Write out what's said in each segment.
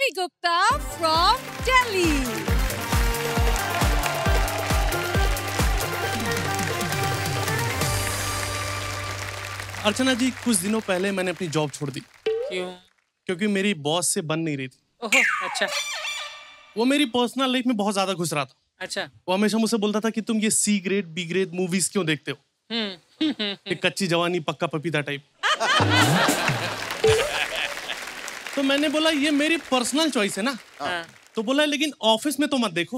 Ravi Gupta from Delhi. अर्चना जी, कुछ दिनों पहले मैंने अपनी जॉब छोड़ दी। क्यों? क्योंकि मेरी बॉस से बन नहीं रही थी। ओहो, अच्छा। वो मेरी पर्सनल लाइफ में बहुत ज्यादा घुस रहा था। अच्छा। वो हमेशा मुझसे बोलता था कि तुम ये C grade B grade movies क्यों देखते हो? एक कच्ची जवानी पक्का पपीता टाइप। तो मैंने बोला ये मेरी पर्सनल चॉइस है ना। तो बोला लेकिन ऑफिस में तो मत देखो।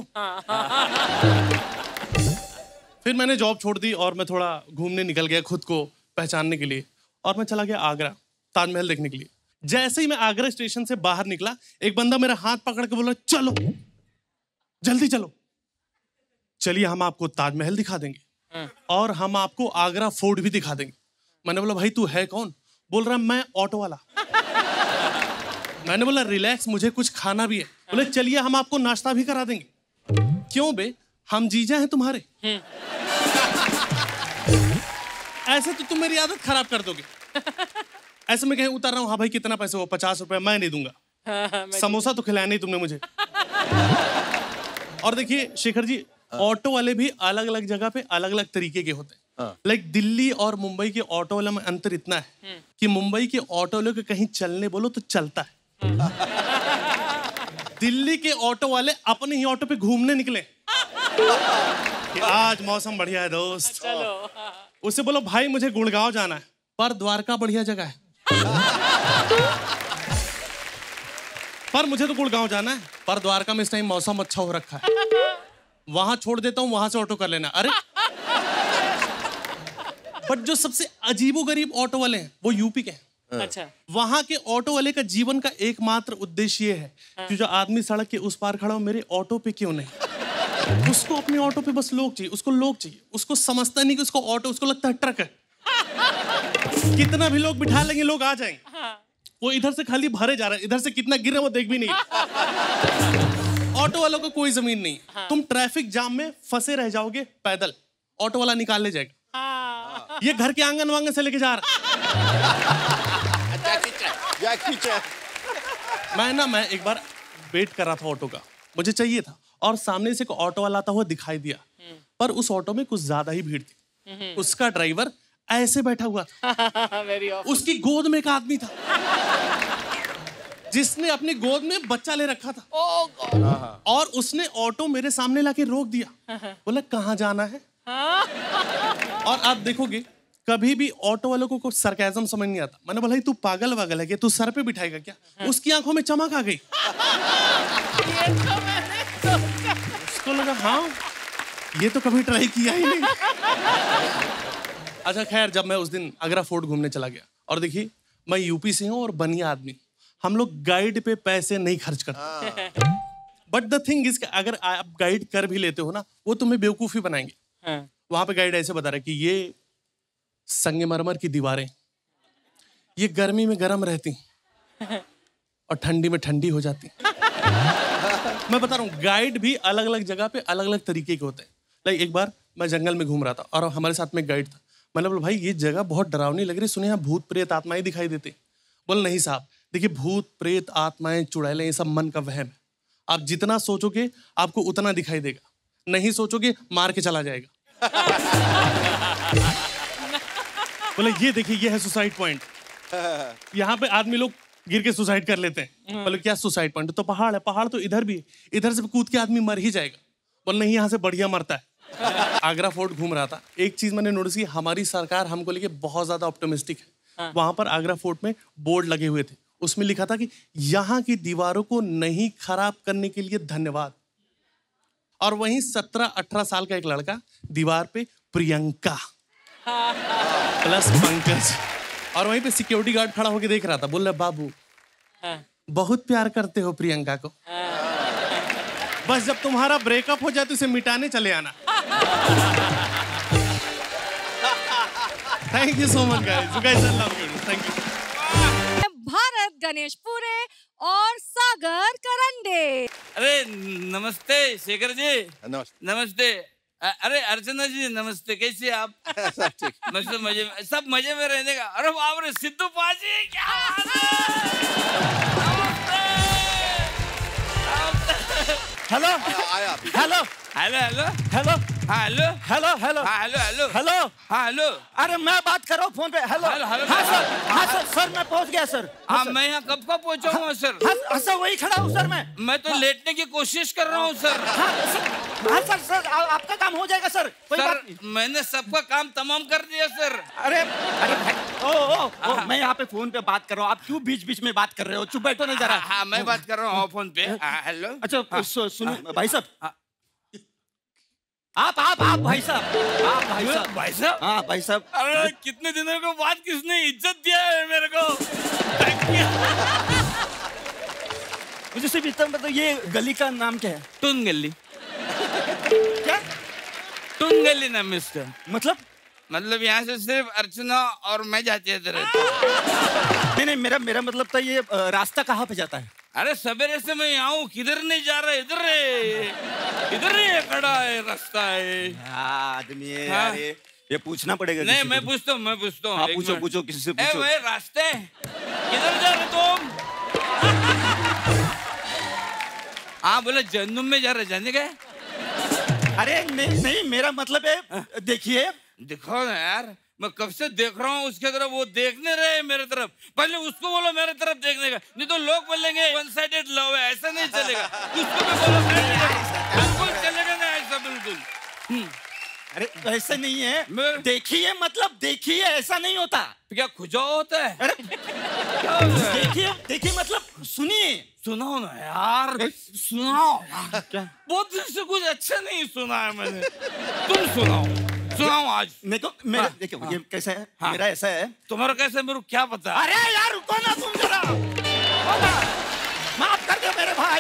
फिर मैंने जॉब छोड़ दी और मैं थोड़ा घूमने निकल गया खुद को पहचानने के लिए, और मैं चला गया आगरा ताजमहल देखने के लिए। जैसे ही मैं आगरा स्टेशन से बाहर निकला, एक बंदा मेरा हाथ पकड़ के बोला चलो जल्दी चलो, चलिए हम आपको ताजमहल दिखा देंगे और हम आपको आगरा फोर्ट भी दिखा देंगे। मैंने बोला भाई तू है कौन? बोल रहा मैं ऑटो वाला। मैंने बोला रिलैक्स, मुझे कुछ खाना भी है। बोले चलिए हम आपको नाश्ता भी करा देंगे। क्यों बे, हम जीजा हैं तुम्हारे। ऐसे तो तुम मेरी आदत खराब कर दोगे। ऐसे में कहीं उतर रहा हूँ, हाँ भाई कितना पैसे हो? 50 रुपए। मैं नहीं दूंगा। समोसा तो खिलाया नहीं तुमने मुझे। और देखिए शेखर जी, ऑटो वाले भी अलग अलग जगह पे अलग अलग तरीके के होते हैं। लाइक दिल्ली और मुंबई के ऑटो वाले में अंतर इतना है कि मुंबई के ऑटो वाले को कहीं चलने बोलो तो चलता है। दिल्ली के ऑटो वाले अपने ही ऑटो पे घूमने निकले कि आज मौसम बढ़िया है दोस्त, चलो। उससे बोलो भाई मुझे गुड़गांव जाना है, पर द्वारका बढ़िया जगह है। पर मुझे तो गुड़गांव जाना है, पर द्वारका में इस टाइम मौसम अच्छा हो रखा है, वहां छोड़ देता हूं, वहां से ऑटो कर लेना। अरे बट जो सबसे अजीबोगरीब ऑटो वाले हैं वो यूपी के हैं। अच्छा। वहां के ऑटो वाले का जीवन का एकमात्र उद्देश्य ये है कि जो आदमी सड़क के उस पार खड़ा हो मेरे ऑटो पे क्यों नहीं। उसको अपने ऑटो पे बस लोग चाहिए, उसको लोग चाहिए, उसको समझता नहीं कि उसको ऑटो, उसको लगता है ट्रक है। कितना भी लोग बिठा लेंगे लोग आ जाएंगे। वो इधर से खाली भरे जा रहा है, इधर से कितना गिर रहा है वो देख भी नहीं। ऑटो वालों को कोई जमीन नहीं। तुम ट्रैफिक जाम में फंसे रह जाओगे पैदल, ऑटो वाला निकाल ले जाएगा। ये घर के आंगन वांगन से लेके जा रहा। मैं एक बार वेट कर रहा था ऑटो का, मुझे चाहिए था, और सामने से एक ऑटो वाला आता हुआ दिखाई दिया, पर उस ऑटो में कुछ ज्यादा ही भीड़ थी। उसका ड्राइवर ऐसे बैठा हुआ था। उसकी गोद में एक आदमी था जिसने अपनी गोद में बच्चा ले रखा था। और उसने ऑटो मेरे सामने लाके रोक दिया। बोला कहाँ जाना है? और आप देखोगे कभी भी ऑटो वालों को कुछ सरकाज़म समझ नहीं आता। मैंने बोला तू पागल वागल है क्या? तू सर पे बिठाएगा क्या? उसकी आंखों में चमक आ गई। उसको लगा हाँ ये तो कभी ट्राई किया ही नहीं। अच्छा खैर, जब मैं उस दिन आगरा फोर्ट घूमने चला गया, और देखिए मैं यूपी से हूँ और बनिया आदमी, हम लोग गाइड पे पैसे नहीं खर्च करते। बट द थिंग इज अगर आप गाइड कर भी लेते हो ना, वो तुम्हें बेवकूफी बनाएंगे। वहां पे गाइड ऐसे बता रहा है कि ये संगमरमर की दीवारें, ये गर्मी में गर्म रहती और ठंडी में ठंडी हो जाती। मैं बता रहा हूँ गाइड भी अलग अलग जगह पे अलग अलग तरीके के होते हैं। लाइक एक बार मैं जंगल में घूम रहा था और हमारे साथ में गाइड था। मैंने बोला भाई ये जगह बहुत डरावनी लग रही, सुने यहाँ भूत प्रेत आत्माएं दिखाई देते। बोल नहीं साहब, देखिए भूत प्रेत आत्माएं चुड़ैलें ये सब मन का वहम है। आप जितना सोचोगे आपको उतना दिखाई देगा, नहीं सोचोगे मार के चला जाएगा। बोले ये देखिए ये है सुसाइड पॉइंट, यहाँ पे आदमी लोग गिर के सुसाइड कर लेते हैं। बोले क्या सुसाइड पॉइंट? तो पहाड़ है, पहाड़ तो इधर भी है, इधर से कूद के आदमी मर ही जाएगा। बोले नहीं यहाँ से बढ़िया मरता है। आगरा फोर्ट घूम रहा था, एक चीज मैंने नोटिस की, हमारी सरकार हमको लेके बहुत ज्यादा ऑप्टिमिस्टिक है। वहां पर आगरा फोर्ट में बोर्ड लगे हुए थे, उसमें लिखा था कि यहाँ की दीवारों को नहीं खराब करने के लिए धन्यवाद। और वहीं 17-18 साल का एक लड़का दीवार पे प्रियंका प्लस पंकज, और वहीं पे सिक्योरिटी गार्ड खड़ा होकर देख रहा था। बोल रहा बाबू बहुत प्यार करते हो प्रियंका को, बस जब तुम्हारा ब्रेकअप हो जाए तो इसे मिटाने चले आना। Thank you so much guys, you guys I love you, thank you. Bharat Ganeshpure और सागर करंडे। अरे नमस्ते शेखर जी। नमस्ते। नमस्ते। अरे अर्चना जी नमस्ते, कैसे आप? सब ठीक। मस्त मजे में, सब मजे में रहने का। अरे बाप रे सिद्धू पाजी क्या बात है। नमस्ते। हेलो आया हेलो हेलो हेलो हेलो हाँ हेलो हेलो हेलो हाँ हेलो हेलो हेलो हाँ हेलो अरे मैं बात कर रहा हूँ फोन पे। हेलो हेलो, हेलो, हाँ सर, हेलो। हाँ सर, सर मैं पहुँच गया सर। हाँ मैं यहाँ कब का पहुँचा हूँ सर? हाँ सर, वही खड़ा हूँ सर मैं तो लेटने की कोशिश कर रहा हूँ सर। हाँ सर, हाँ सर सर आपका काम हो जाएगा सर, कोई बात सर नहीं। मैंने सबका काम तमाम कर दिया सर। अरे अरे भाई, ओ मैं यहाँ पे फोन पे बात कर रहा हूँ, आप क्यों बीच बीच में बात कर रहे हो? चुप बैठो ना जरा। हाँ मैं बात कर रहा हूँ फोन पे। हेलो। अच्छा सुनो भाई साहब, आप भाई साहब, आप भाई साहब, भाई साहब। हाँ भाई साहब। अरे कितने दिनों के बाद किसने इज्जत दिया है मेरे को। Thank you. मुझे सिर्फ इतना मतलब ये गली का नाम क्या है? टून गली। क्या? टून गली नाम है इसका। मतलब यहाँ से सिर्फ अर्चना और मैं जाते रहते। नहीं मेरा मतलब था ये रास्ता कहाँ पे जाता है? अरे सवेरे से मैं यहाँ हूँ, किधर नहीं जा रहा, इधर है खड़ा है, रास्ता है। आदमी है यार, ये पूछना पड़ेगा। नहीं मैं पूछता हूँ। हाँ पूछो किसी से पूछो। भाई रास्ते किधर जा रहे तुम? हाँ बोले जन्म में जा रहे, जाने गए? अरे नहीं मेरा मतलब है, देखिए दिखाओ ना यार, मैं कब से देख रहा हूँ उसके तरफ, वो देखने रहे मेरे तरफ। पहले उसको बोलो मेरे तरफ देखने का, नहीं तो लोग बोलेंगे वन साइडेड लव है, ऐसा नहीं चलेगा। उसको भी बोलो बिल्कुल चलेगा ना ऐसा, बिल्कुल। अरे ऐसा नहीं है, देखिए मतलब देखिए, ऐसा नहीं होता। क्या खुजाव होता है? अरे देखिए मतलब सुनिए। सुनाओ ना यार, सुनाओ। क्या? बहुत दिन से कुछ अच्छा नहीं सुना है मैंने, तुम सुनाओ आज। मेरा देखो ये कैसा है, मेरा ऐसा है। तुम्हारा कैसा मेरे को क्या पता? अरे यार रुको ना तुम जरा, माफ कर दो मेरे भाई,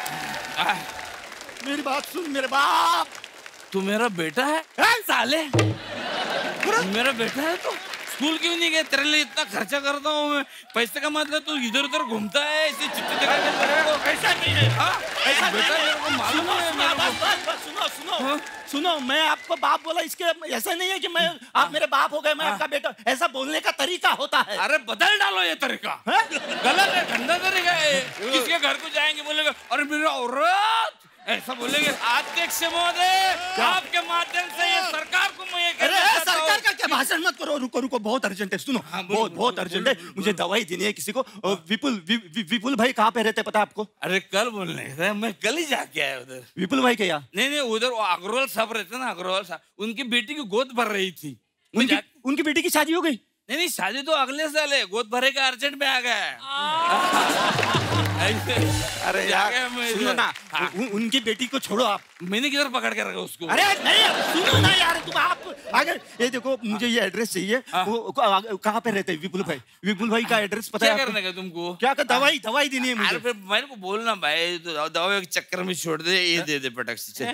मेरी बात सुन मेरे बाप। तू मेरा बेटा है? साले मेरा बेटा है तो स्कूल क्यों नहीं गया? तेरे लिए इतना खर्चा करता हूँ मैं, पैसे का मतलब तू इधर उधर घूमता है ऐसे चिट्ठी दिखा के मेरे को? ऐसा नहीं है। ऐसा बेटा मेरे को मालूम है। सुनो मैं आपको बाप बोला, इसके ऐसा नहीं है कि मैं आप मेरे बाप हो गए, मैं आपका बेटा। ऐसा बोलने का तरीका होता है। अरे बदल डालो ये तरीका, गलत है, गंदा तरीका है। किसके घर को जाएंगे बोलेगा अरे मेरा औरत, ऐसा बोलेंगे। अध्यक्ष महोदय आपके माध्यम से ये सरकार को मैं ये कहना चाहता हूं। सरकार का क्या भाषण मत करो, रुको बहुत अर्जेंट है। सुनो बहुत अर्जेंट है, मुझे दवाई देनी है किसी को। विपुल भाई कहाँ पे रहते पता आपको? अरे कल बोलने का, मैं कल ही जाके आया उधर। विपुल भाई के यहाँ? नहीं उधर अग्रवाल साहब रहते ना, अग्रवाल साहब, उनकी बेटी की गोद भर रही थी। उनकी बेटी की शादी हो गई? नहीं शादी तो अगले साल है, गोद भरे का अर्जेंट में आ गया। अरे यार सुनो ना, उनकी बेटी को छोड़ो आप। मैंने किधर पकड़ के रखा उसको? अरे नहीं सुनो ना यार, तुम आप अगर ये देखो, मुझे ये एड्रेस चाहिए। वो कहाँ पे रहते हैं विपुल भाई का एड्रेस पता है? क्या करने का तुमको? क्या दवाई देनी है मुझे। फिर मेरे को बोलना भाई, तो दवाई के चक्कर में छोड़ दे, ये दे पटक से।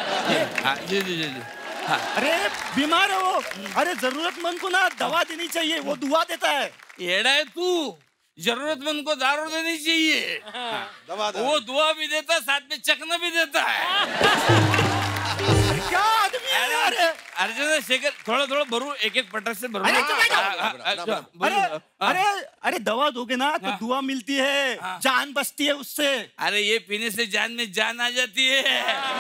अरे बीमार है वो, अरे जरूरतमंद को ना दवा देनी चाहिए, वो दुआ देता है। एड़ा है तू, जरूरतमंद को दारू देनी चाहिए, वो दुआ भी देता है, साथ में चखना भी देता है। क्या आदमी है यार? अर्जुन शेखर, थोड़ा भरू, एक पटक से भरू। अरे दवा दोगे ना तो दुआ मिलती है, जान बचती है उससे। अरे ये पीने से जान में जान आ जाती है।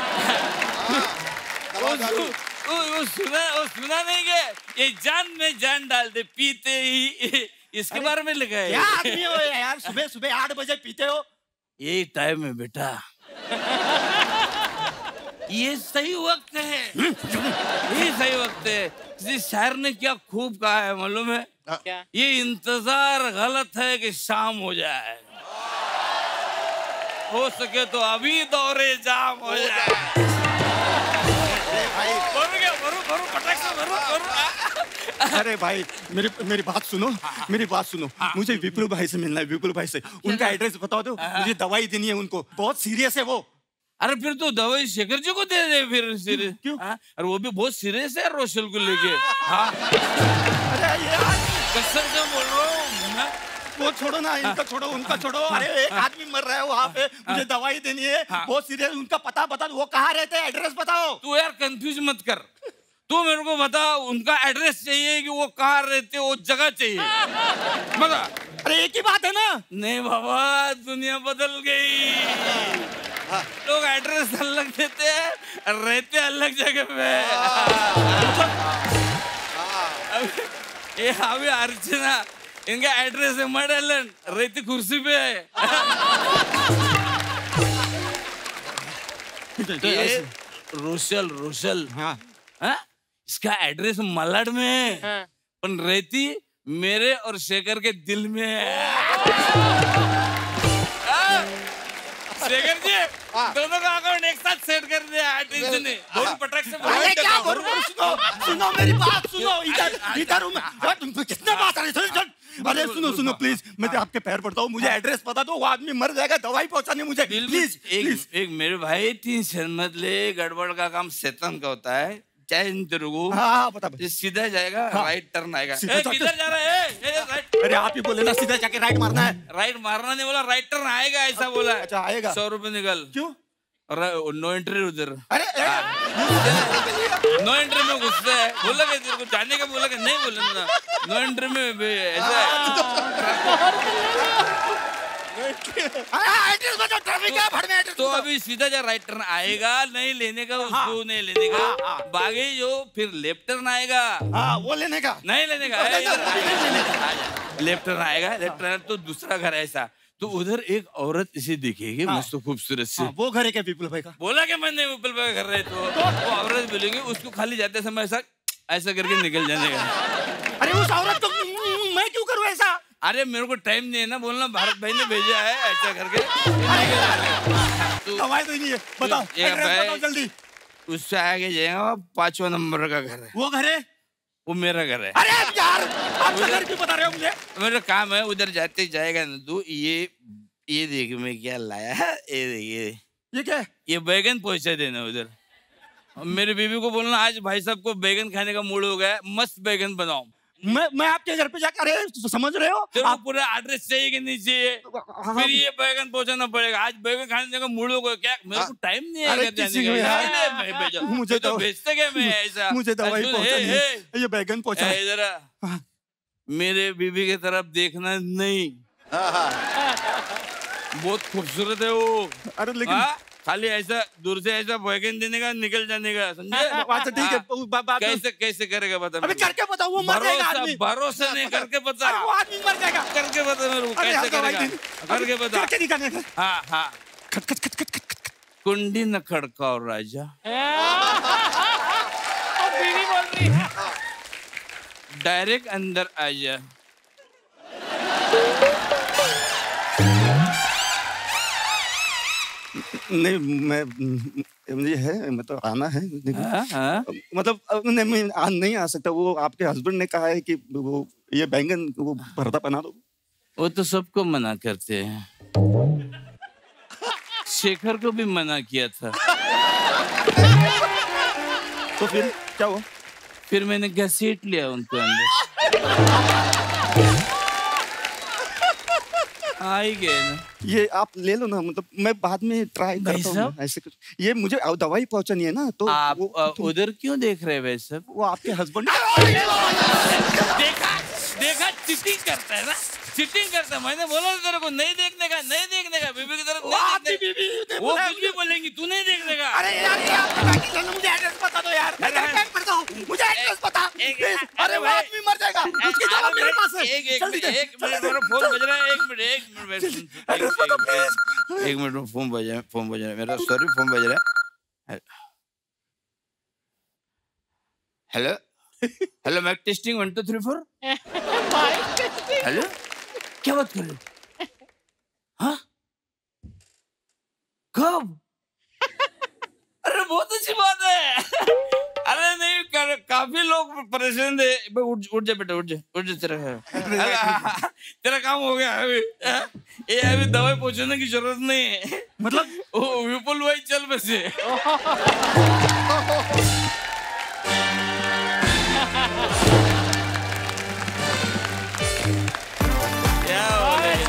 वो सुना नहीं गया, ये जान में जान डाल दे पीते ही, इसके बारे में लिखा है। क्या आदमी हो यार, सुबह 8 बजे पीते हो? यही टाइम है बेटा, ये सही वक्त है, ये सही वक्त है। किसी शायर ने क्या खूब कहा है मालूम है? क्या? ये इंतजार गलत है कि शाम हो जाए, हो सके तो अभी दौरे जाम हो जाए। अरे भाई मेरी बात सुनो, मुझे विपुल भाई से मिलना है, विपुल भाई से। उनका एड्रेस बताओ दो, मुझे दवाई देनी है उनको, बहुत सीरियस है वो। अरे फिर तो दवाई शेखर जी को दे दे फिर। सीरियस क्यों? अरे वो भी बहुत सीरियस है रोशल को लेके। अरे यार कसम से बोल रहा हूँ, वो छोड़ो ना, इनका छोड़ो, उनका छोड़ो। अरे एक आदमी मर रहा है वहाँ पे, मुझे दवाई देनी है, बहुत सीरियस। उनका पता बता, वो कहाँ रहते हैं, एड्रेस बताओ। तू यार कंफ्यूज मत कर, तू मेरे को बता, उनका एड्रेस चाहिए कि वो कहाँ रहते, वो जगह चाहिए बता। अरे एक ही बात है ना। नहीं बाबा, दुनिया बदल गई। लोग एड्रेस अलग देते हैं, रहते अलग जगह पे। ये अभी अर्चना, इनका एड्रेस है मडलन, रहती कुर्सी पे है। ये रोशल, हाँ, इसका एड्रेस मलाड में है, पर रहती मेरे और शेखर के दिल में है। शेखर जी, दोनों का अकाउंट एक साथ सेट कर दिया आर्टिस्ट ने। बहुत पटक से सुनो मेरी बात सुनो, इधर हूँ मैं। कितने बात आ रही है? अरे सुनो प्लीज, मैं तो आपके पैर पड़ता हूँ, मुझे एड्रेस पता दो, वो आदमी मर जाएगा, दवाई पहुंचाने मुझे प्लीज। एक मेरे भाई, टेंशन मत ले, गड़बड़ का काम शैतान का होता है। चाहे तेरे को पता सीधा जाएगा, राइट टर्न आएगा। किधर जा रहा है? अरे आप ही बोले ना सीधा जाके राइट मारना है। राइट मारना नहीं बोला, राइट टर्न आएगा ऐसा बोला। अच्छा आएगा। 100 रुपए निकल। क्यों? नो एंट्री उधर। अरे नो एंट्री में घुसते है, बोला कि तेरे को जाने का, बोला कि नहीं बोला ना, नो एंट्री में ऐसा है। तो अभी सीधा जा, राइट टर्न आएगा, नहीं लेने का उसको, नहीं लेने का, बागे जो फिर लेफ्ट टर्न आएगा। वो लेने का, नहीं लेने का, लेफ्ट टर्न आएगा। लेफ्ट टर्न तो दूसरा घर ऐसा, तो उधर एक औरत इसे दिखेगी, मस्त खूबसूरत सी। वो घर है क्या विपुल भाई का? बोला कि मैंने विपुल भाई का घर है, तो वो औरत बोलेगी, उसको खाली जाते समय ऐसा करके निकल जाने का। अरे उस औरत को मैं क्यों करूँ ऐसा? अरे मेरे को टाइम नहीं है ना, बोलना भारत भाई ने भेजा है ऐसा करके। दवाई तो नहीं है, बताओ जल्दी। उससे आगे जाएगा, 5वां नंबर का घर है। वो घर है? वो मेरा घर है। अरे यार, आप घर क्यों बता रहे हो मुझे? मेरा काम है, उधर जाते जाएगा ना तू। ये देख मैं क्या लाया है, ये देख, ये क्या है? ये बैगन पहुंचा देना उधर। मेरी बीवी को बोलना, आज भाई साहब को बैगन खाने का मूड हो गया, मस्त बैगन बनाओ। मैं आपके घर पे जाकर, अरे समझ रहे हो आप? पूरा एड्रेस चाहिए कि नहीं चाहिए? फिर ये बैगन पहुंचाना पड़ेगा। आज बैगन खाने का मूड होगा क्या? मेरे को टाइम नहीं है घर जाने का। मुझे तो भेजते क्या मैं ऐसा? मुझे दवाई पहुंचानी है, ये बैगन पहुंचा। इधर मेरे बीबी की तरफ देखना नहीं, बहुत खूबसूरत है वो। अरे लेकिन खाली ऐसा दूर से ऐसा बैगन देने का, निकल जाने का, समझे? अच्छा ठीक है, कैसे करेगा बता? अबे करके बताओ, वो मर जाएगा आदमी। भरोसा नहीं, करके बता। वो आदमी मर जाएगा, करके बता मेरे को, कैसे करेगा? करके बता। करके दिखाने। हाँ। खट खट खट खट खट। कुंडी न खड़काओ राजा। बीवी बोल रही है। डायरेक्ट अंदर आ जा। नहीं मुझे है, मतलब आना है। मतलब नहीं, मैं नहीं आ सकता। वो आपके हस्बैंड ने कहा है कि वो ये बैंगन वो भरता बना दो। वो तो सबको मना करते हैं, शेखर को भी मना किया था। तो फिर क्या हुआ? फिर मैंने घसीट लिया उनको अंदर। आ ही गए ना। ये आप ले लो ना, मतलब मैं बाद में ट्राई करता हूँ ऐसे कुछ। ये मुझे दवाई पहुंचानी है ना, तो आप उधर क्यों देख रहे हैं वैसे? वो आपके हस्बैंड देखा चीटिंग करता है ना, चीटिंग करता है। मैंने बोला तेरे को नहीं देखने का, नहीं देखने का, बीबी की तरफ नहीं देखने का। वो कुछ भी बोलेंगी, तू नहीं देखने का। अरे यार मुझे एड्रेस बता दो यार, मुझे एड्रेस बता। अरे वो आदमी मर जाएगा, उसकी दवा मेरे पास है। एक मिनट मेरा फोन बज रहा है, एक मिनट में फोन बज रहा है मेरा, सॉरी फोन बज रहा है। Hello Mac testing 1 2 3 4। हेलो, क्या बात कर रहे हो? हाँ, कब? अरे बहुत अच्छी बात है। अरे नहीं, काफी लोग परेशान थे। उठ जा बेटा, उठ जा तेरा काम हो गया अभी। ये अभी दवाई पहुंचाने की जरूरत नहीं है। मतलब विपुल भाई चल बसे।